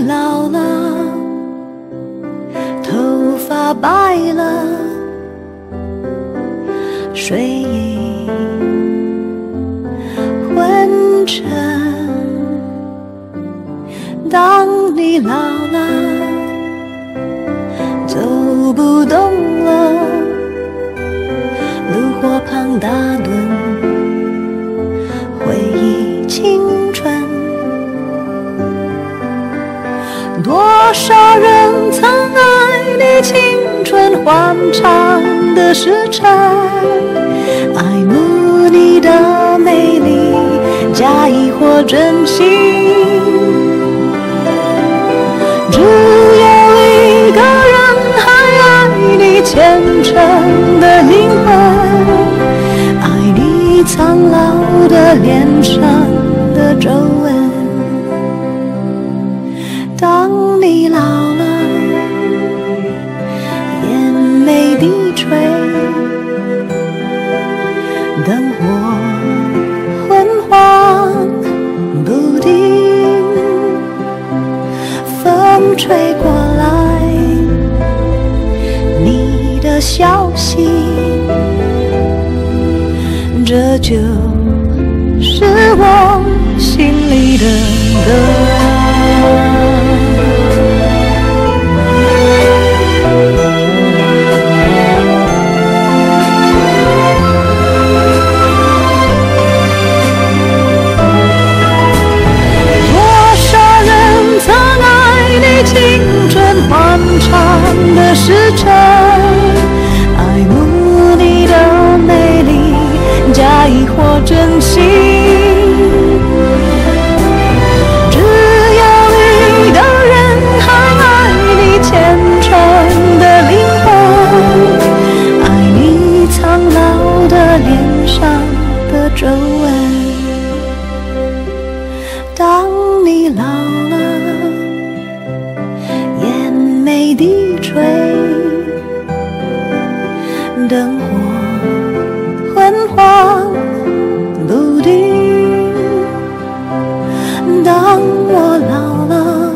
老了，头发白了，睡意昏沉。当你老了，走不动了，炉火旁打盹，回忆青春。多少人曾爱你青春欢畅的时辰，爱慕你的美丽，假意或真心。只有一个人还爱你虔诚的灵魂，爱你苍老的脸上的皱纹。当你老了，眼眉低垂，灯火昏黄不定，风吹过来你的消息，这就是我心里的歌。青春欢畅的时辰，爱慕你的美丽，假意或真心。只有一个人还爱你虔诚的灵魂，爱你苍老的脸上的皱纹。当你老了，眉低垂，灯火昏黄不定。当我老了，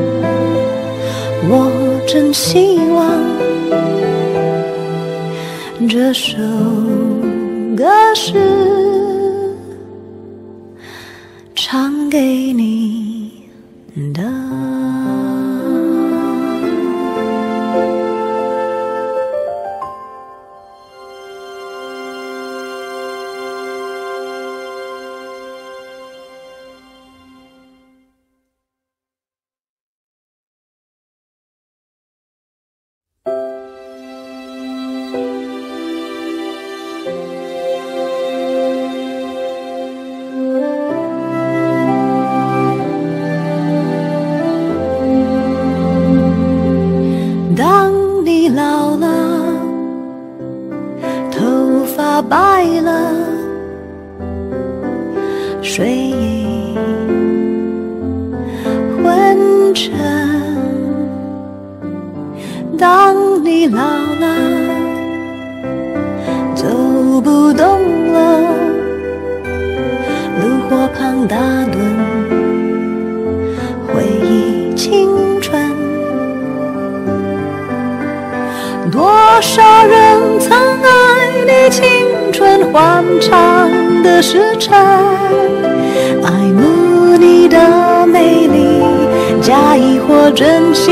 我真希望这首歌是唱给你的。当你老了，头发白了，睡意昏沉。当你老了，走不动了，炉火旁打盹，回忆青春。多少人曾爱你青春欢畅的时辰，爱慕你的美丽，假意或真心。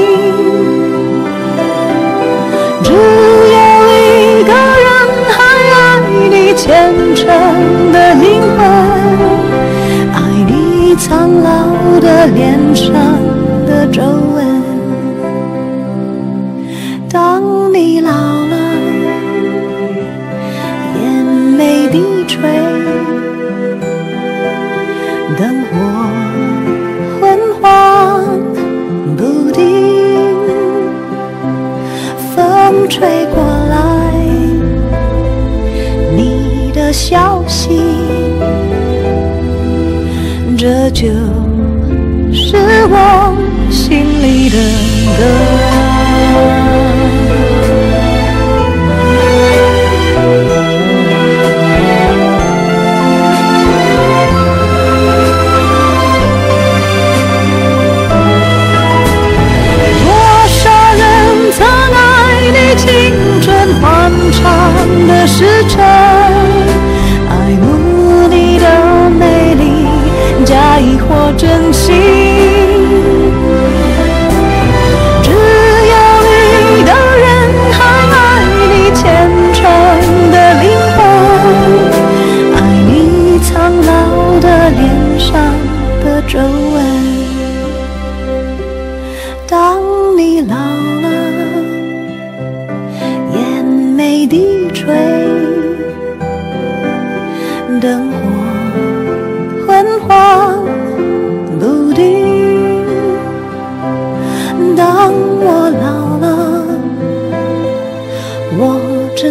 只有一个人还爱你虔诚的灵魂，爱你苍老的脸上的皱纹。当你老了，眼眉低垂，灯火昏黄不定，风吹过来你的消息，这就是我心里的歌。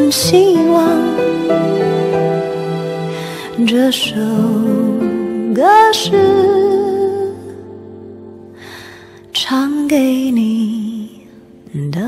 份希望。这首歌是唱给你的。